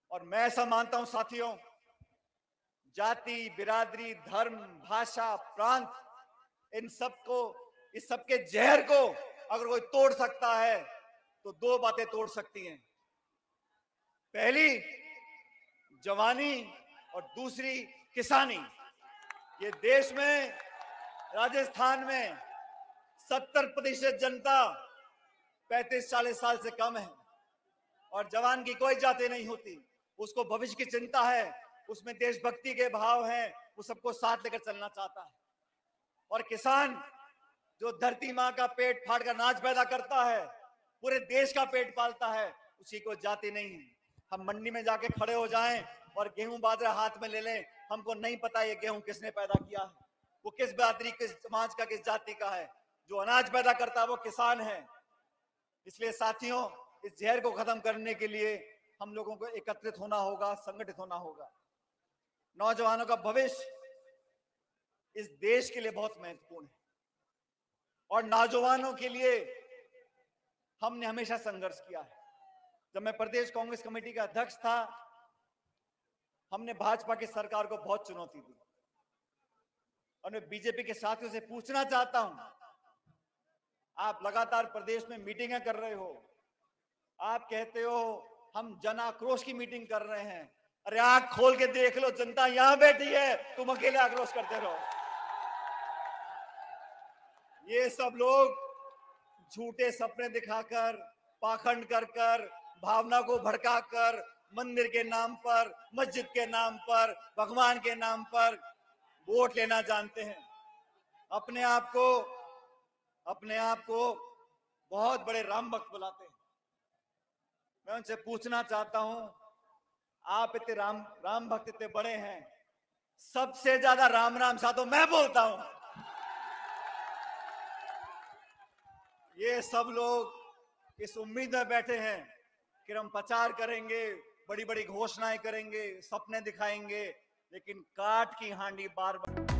और मैं ऐसा मानता हूं साथियों, जाति, बिरादरी, धर्म, भाषा, प्रांत, इन सबको, इस सबके जहर को अगर कोई तोड़ सकता है तो दो बातें तोड़ सकती हैं। पहली जवानी और दूसरी किसानी। ये देश में, राजस्थान में 70% जनता 35-40 साल से कम है और जवान की कोई जाति नहीं होती। उसको भविष्य की चिंता है, उसमें देशभक्ति के भाव हैं, वो सबको साथ लेकर चलना चाहता है। और किसान जो धरती माँ का पेट फाड़ कर अनाज पैदा करता है, पूरे देश का पेट पालता है, उसी को जाति नहीं है। हम मंडी में जाके खड़े हो जाएं और गेहूं बाजरा हाथ में ले लें, हमको नहीं पता ये गेहूं किसने पैदा किया है, वो किस बिरादरी, किस समाज का, किस जाति का है। जो अनाज पैदा करता है वो किसान है। इसलिए साथियों, इस जहर को खत्म करने के लिए हम लोगों को एकत्रित होना होगा, संगठित होना होगा। नौजवानों का भविष्य इस देश के लिए बहुत महत्वपूर्ण है और नौजवानों के लिए हमने हमेशा संघर्ष किया है। जब मैं प्रदेश कांग्रेस कमेटी का अध्यक्ष था, हमने भाजपा की सरकार को बहुत चुनौती दी और मैं बीजेपी के साथियों से पूछना चाहता हूं, आप लगातार प्रदेश में मीटिंगें कर रहे हो, आप कहते हो हम जन आक्रोश की मीटिंग कर रहे हैं। अरे आंख खोल के देख लो, जनता यहां बैठी है, तुम अकेले आक्रोश करते रहो। ये सब लोग झूठे सपने दिखाकर, पाखंड कर कर, भावना को भड़काकर, मंदिर के नाम पर, मस्जिद के नाम पर, भगवान के नाम पर वोट लेना जानते हैं। अपने आप को बहुत बड़े राम भक्त बुलाते हैं। मैं उनसे पूछना चाहता हूं, आप इतने राम भक्त इतने बड़े हैं, सबसे ज्यादा राम राम सा तो मैं बोलता हूं। ये सब लोग इस उम्मीद में बैठे हैं कि हम प्रचार करेंगे, बड़ी बड़ी घोषणाएं करेंगे, सपने दिखाएंगे, लेकिन काठ की हांडी बार बार